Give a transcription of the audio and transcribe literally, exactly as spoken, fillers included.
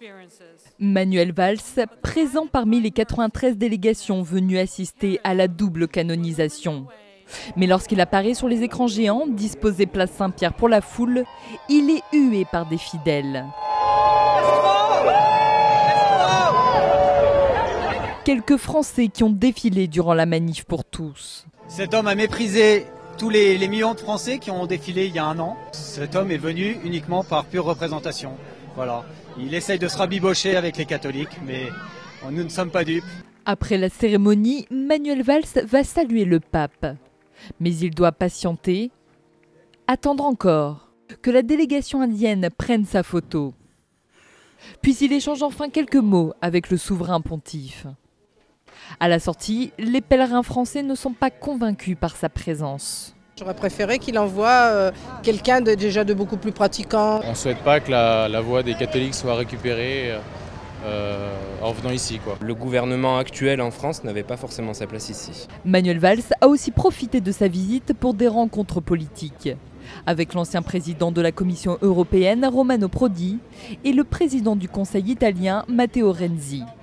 Manuel Valls, présent parmi les quatre-vingt-treize délégations venues assister à la double canonisation. Mais lorsqu'il apparaît sur les écrans géants, disposés place Saint-Pierre pour la foule, il est hué par des fidèles. Quelques Français qui ont défilé durant la manif pour tous. Cet homme a méprisé tous les, les millions de Français qui ont défilé il y a un an. Cet homme est venu uniquement par pure représentation. Voilà. Il essaye de se rabibocher avec les catholiques, mais nous ne sommes pas dupes. Après la cérémonie, Manuel Valls va saluer le pape. Mais il doit patienter, attendre encore que la délégation indienne prenne sa photo. Puis il échange enfin quelques mots avec le souverain pontife. À la sortie, les pèlerins français ne sont pas convaincus par sa présence. J'aurais préféré qu'il envoie euh, quelqu'un de, déjà de beaucoup plus pratiquant. On ne souhaite pas que la, la voix des catholiques soit récupérée euh, en venant ici, quoi. Le gouvernement actuel en France n'avait pas forcément sa place ici. Manuel Valls a aussi profité de sa visite pour des rencontres politiques, avec l'ancien président de la Commission européenne, Romano Prodi, et le président du Conseil italien, Matteo Renzi.